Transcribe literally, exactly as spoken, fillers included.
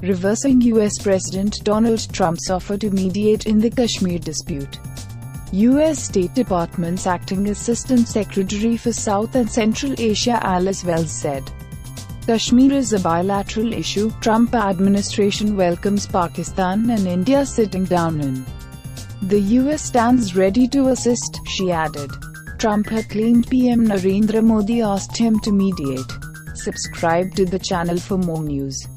reversing U S President Donald Trump's offer to mediate in the Kashmir dispute. U S State Department's acting Assistant Secretary for South and Central Asia Alice Wells said, "Kashmir is a bilateral issue. Trump administration welcomes Pakistan and India sitting down in. The U S stands ready to assist," she added. Trump had claimed P M Narendra Modi asked him to mediate. Subscribe to the channel for more news.